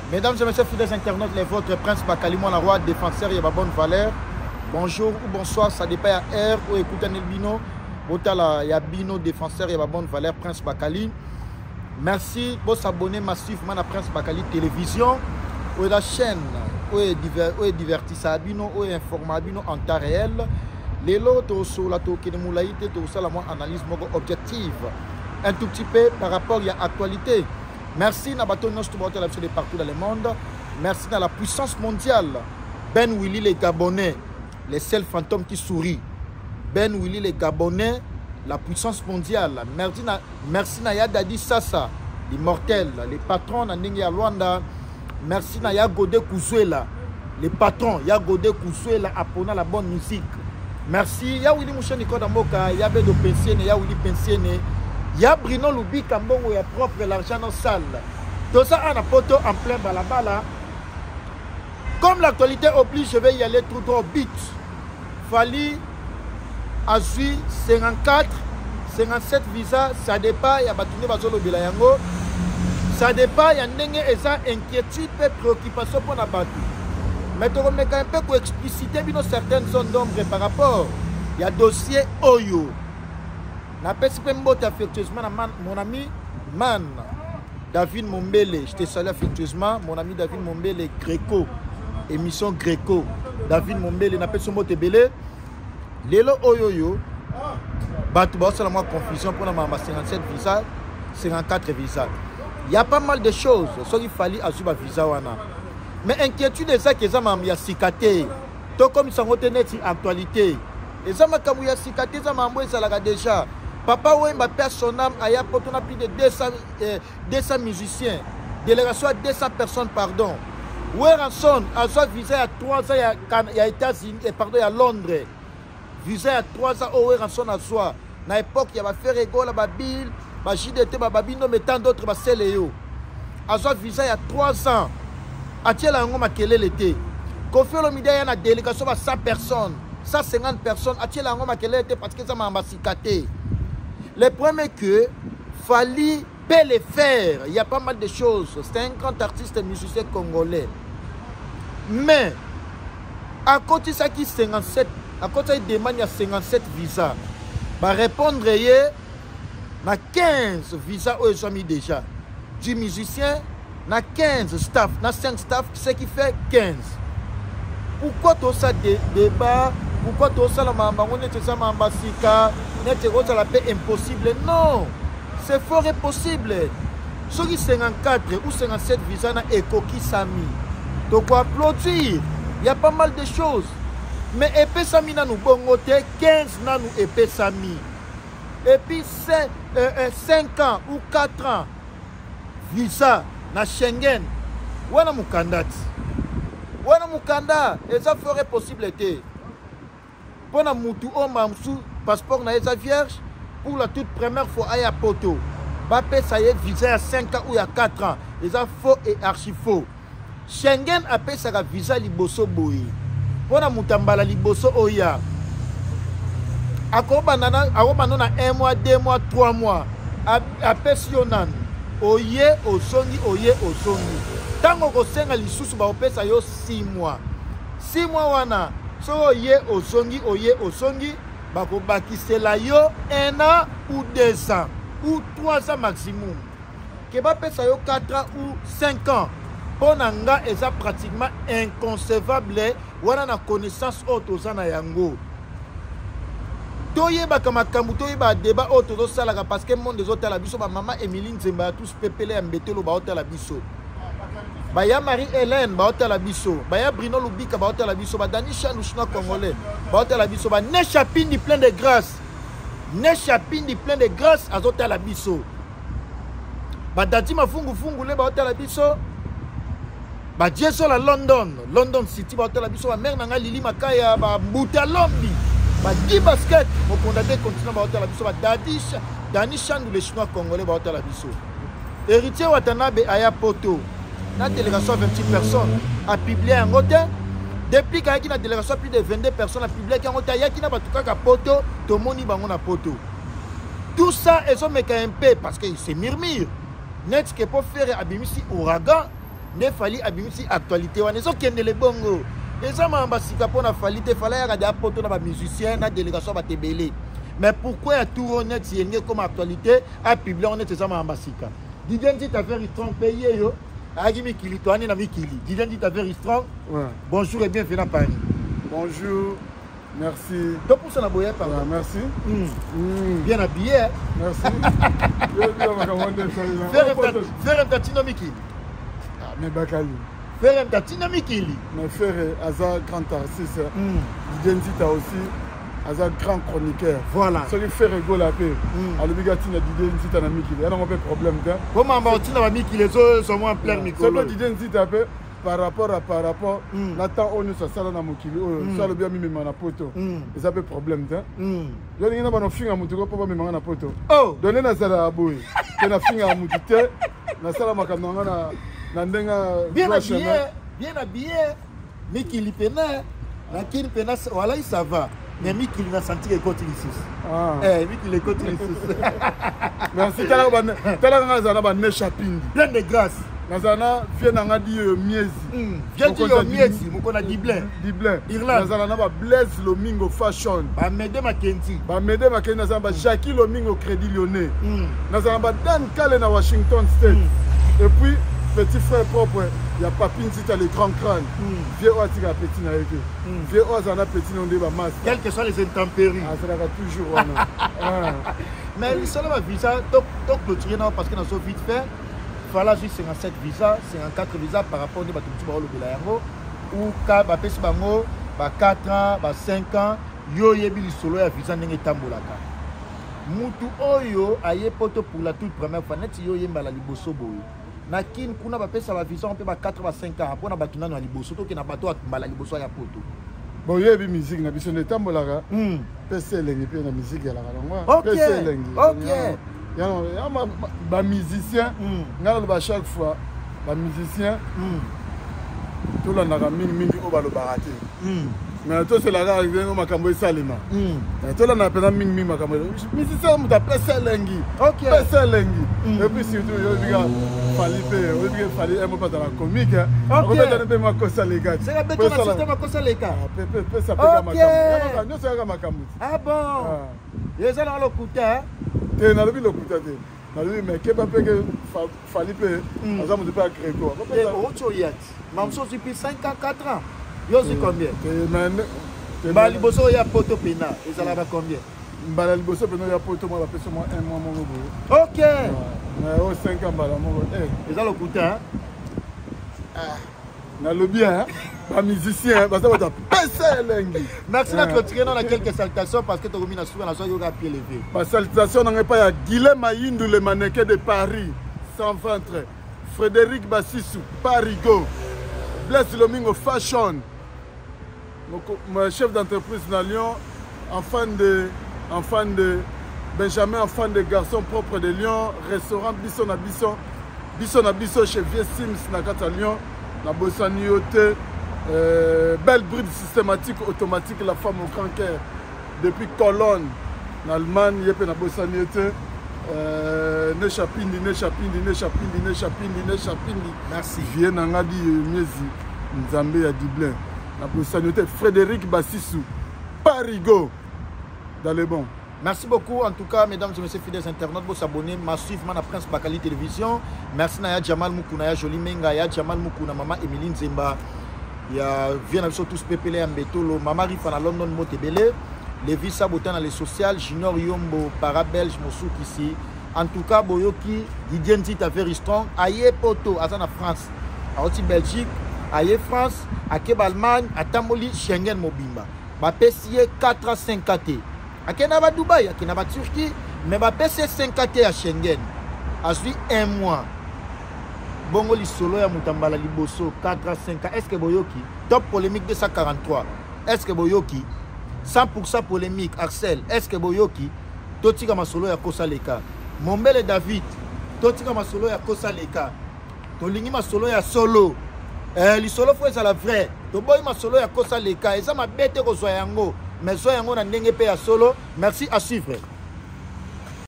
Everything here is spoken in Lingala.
Mesdames et messieurs, fidèles internautes, les vôtres, Prince Bakali, mon roi, défenseur, il y a bonne valeur. Bonjour ou bonsoir, ça dépend à R ou écoutez Nelbino. Botala, il y a Bino, défenseur, il y a bonne valeur, Prince Bakali. Merci pour s'abonner massivement à Prince Bakali Télévision. Ou la chaîne, ou divertissement, ou information en temps réel. Les lots sur la toke de moulaïté, tout ça, la analyse objective. Un tout petit peu par rapport à l'actualité. Merci à de partout dans le monde. Merci à la puissance mondiale. Ben Willy les Gabonais, les seuls fantômes qui sourient. Ben Willy les Gabonais, la puissance mondiale. Merci à Yadadi Sassa, l'immortel, les patrons de Ndingia Luanda. Merci à Yagode Kouzuela, les patrons, Yagode Kouzuela, apprenant la bonne musique. Merci. Ya Willy Mouchen Nikoda Moka, ya Bedo Pensiene, ya Willy Pensiene. Ya Brino Loubi Kambongo, ya propre l'argent dans la salle. Tout ça en a poto en plein balabala. Comme l'actualité oblige, je vais y aller tout droit au but. Fali a 54, 57 visas, ça dépend, il y a Batoune Bazolo Bilayango. Ça dépend, il y a une inquiétude et préoccupation pour la Batou. Mais tu remets un peu pour expliciter certaines zones d'ombre par rapport. Il y a dossier Oyo. Je te affectueusement mon ami Man David Mombele. Je te salue affectueusement mon ami David Mombele Gréco. Émission Gréco. David Mombele. Je te salue Belé. Lelo Oyoyo. Batou ba la confusion pour la 57 visas, 54 visas. Il y a pas mal de choses. Ce qu'il fallait assurer visa wana. Mais inquiétude est ça que ça m'a cicaté. Tout comme ça en actualité. Et ça m'a cicaté, ça m'a déjà. Papa Wemba personnel, il y a plus de 200 musiciens. Délégation à 200 personnes, pardon. Weranson a visé à 3 ans, il y a États-Unis, pardon, il y a Londres. Visé à 3 ans, Weranson a soi. À l'époque, il y a fait rigolo, Babil, JDT, Babino, mais tant d'autres, Baseléo. A visé à 3 ans. A tiens la ngoma quelle l'été. Kofi Olomide, il y a une délégation à 100 personnes, 150 personnes. A tiens la ngoma quelle l'été parce que ça m'a cicaté. Le premier que fallait les faire. Il y a pas mal de choses. C'est un grand artiste musicien congolais. Mais à côté de ça qui 57, à côté de demande il y a 57 visas. Va répondre il y a 15 visas où ils ont mis déjà. Du musicien, il y a 15 staff, il y a 5 staff, ce qui fait 15. Pourquoi tout ça débat? Pourquoi tout ça la mambaron est ça mambasika? La paix impossible. Non, c'est fort et possible. Ceux qui 54 ou 57 visas na Ekoki Sami. Donc applaudir. Il y a pas mal de choses. Mais épée Sami na nous bongote 15 na nous épée Sami. Et puis 5 ans ou 4 ans visa na Schengen. Wana mukandati. Wana mukanda et ça ferait possible. Pour na mutu o mamsu passeport na esa vierge pour la toute première fois à poto. Bappé ça y est visa à 5 ans ou à 4 ans. Les faux et archi faux. Schengen appelle ça visa liboso boy. Pour la mutambala liboso oya. Akobanana na 1 mois, 2 mois, 3 mois. Appelle sionan. Oye osongi oye osongi. Tango ko senga lisusu ba opesa yo 6 mois. 6 mois wana. So oye osongi. Bako bakisela yo 1 an ou 2 ans ou 3 ans maximum. Que ba pesa yo 4 ans ou 5 ans. Ponanga est pratiquement inconcevable. Wana na connaissance autozana yango. Toye ba kamakambu toye ba débat autozo salaka parce que monde des autres la biso ba maman Emeline Zemba tous pepele ambetelo ba hôtel la biso. Baya Marie-Hélène, Baota la biso. Baya Brino Lubika, Baota la biso. Dani Chanouchna Congolais, Baota la biso. Nechapindi plein de grâce. Nechapindi plein de grâce, Azota la biso. Dati Mafungu Fungule, Baota la biso. Dieso la London City, Baota la biso. Mère Nanga Lili Makaya, Mbuta Lombi. Di basket, mon condamné continue Baota la biso. Dani Chandou les Chinois Congolais, Baota la biso. Héritier Watanabe Aya Poto. La délégation à 26 personnes a publié un côté. Depuis qu'il y a une délégation plus de 22 personnes a publié un côté. Il y a qui n'a pas tout cas poto, tout le monde a poto. Tout ça, ils ont mis un peu parce que c'est murmure. Net que pour faire abimisi ouragan, ne fali abimisi actualité wana so kendele bongo eza mambasika pona fali te fala ya radio poto na ba musicien na délégation ba tebele mais pourquoi tout honnête yenge comme actualité a publié on est eza mambasika Didier t'a fait strong payer yo agi mikili to ani na mikili Didier t'a fait strong bonjour et bienvenue à Paris. Bonjour. Merci. Donc pour ça la boya pardon. Merci. Bien habillé. Merci. Faire un tatino mikili. Ah mais Bakali. Faire un tatino mikili. Mais faire Aza grand artiste. Didier t'a aussi Aza grand chroniqueur. Voilà. Ce qui fait rigoler la paix. À l'obligation de Didier t'a na mikili. Il y a un problème là. Comment on na mikili les sont en plein micro. C'est pas Didier t'a fait par rapport n'attend on ça sala na mokili ça le bien mimi na poto et ça peut problème ta yo ninga ba no finga mutu ko pa mimi na poto donner na sala aboy que na finga mutu te na sala makambo na ndenga bien habillé mikili pena na kin pena voilà ça va mais mikili na senti que côté ici mikili côté ici merci tala nga za na ba ne chapindi plein de grâce. Nazana vient na di miezi. Vient di miezi, mukona Diblin. Irlande. Nazana na ba Blaise Lomingo Fashion. Ba Mede Makenzi. Nazana ba Jackie Lomingo Crédit Lyonnais. Nazana ba Dan Kale na Washington State. Et puis petit frère propre, il y a Papine Tita le grand crâne. Vieux Oatika petit na yeke. Vieux Ozana petit non de ba masse. Quelles que soient les intempéries. Ah ça va toujours on. Mais ça va visa donc clôturer non parce que dans so vite fait fala juste 57 visas, 54 visas par rapport au bateau de la Yango ou ka ba pesi bango ba 4 ans, ba 5 ans, yo yebi li solo ya visa ndenge tambolaka. Mutu oyo aye poto pour la toute première fois net yo yemba la liboso boyo. Na kin kuna ba pesa ba visa on peut ba 4 ba 5 ans après na batuna na liboso to ke na bato mbala liboso ya poto. Bon yebi musique na biso ne tambolaka. Pesa lengi pe na musique ya la kalongwa. OK. Il y a des musiciens, chaque fois, les musiciens, tout le monde a mis au bas le baraté. Mais tout c'est la gare qui vient au Macambo et Salima. Tout le monde a pris mis Macambo. Les musiciens, ils ont appelé Lengi. OK. Et puis surtout, il fallait un peu dans la comique. OK. C'est la bête de la système à cause les cas. Ah bon. Ils sont dans le côté. Te na lobi lokuta te na lobi mais ke ba pe que fali pe azamu de pas Gréco et autre yet mam so depuis 5 ans 4 ans yo c'est combien ba liboso ya poto pena et ça là va combien ba liboso pena ya poto moi la personne moi 1 mois mon go OK mais au 5 ans ba la mon et ça lokuta na lobi hein ba musicien ba ça va pesa lengi. Merci d'être tiré dans quelques salutations parce que tu as remis la sourire à la soirée au pied levé. Ma salutation n'est pas à Guilhem Maïndou le mannequin de Paris sans ventre, Frédéric Bassissou Parigo, Blaise Lomingo Fashion, mon chef d'entreprise dans Lyon, enfant de Benjamin, enfant de garçon propre de Lyon, restaurant Bisson à Bisson chez Vieux Sims Nakata Lyon, la Bossaniote. Belle bride systématique automatique la femme au grand cœur depuis Cologne en Allemagne il y a une bossaniété ne chapindi merci vient ngadi miezi nzambe ya Diblin la bossaniété Frédéric Bassissou Parigo dans les bons. Merci beaucoup en tout cas mesdames et messieurs fidèles internautes pour s'abonner massivement à Prince Bakali Télévision. Merci Naya Jamal Mukuna ya Jolie Menga ya Jamal Mukuna maman Emeline Zemba. Il y a bien tous pépélé en bétolo Mama Rifa à London Motebele Lévi Sabotan dans les sociales Junior Yombo Parabelge Mosouk ici en tout cas Boyoki Didier Nzita very strong aye poto à France à aussi Belgique aye France à Keb Allemagne à Tamoli Schengen Mobimba ba PCE 4 à 5 KT à Kenaba Dubaï à Kenaba Turquie mais ba PCE 5 KT à Schengen à suit 1 mois. Bongo li solo ya mutambala liboso 4 à 5 ans. Est-ce que Boyoki top polémique 243? Est-ce que Boyoki 100% polémique Axel? Est-ce que Boyoki totika masolo ya kosa leka? Mombele David totika masolo ya kosa leka. Tolingi masolo ya solo. Li solo faut ça la vrai. To boy masolo ya kosa leka. Eza mabete ko zo yango. Mais zo yango na ndenge pe ya solo. Merci à suivre.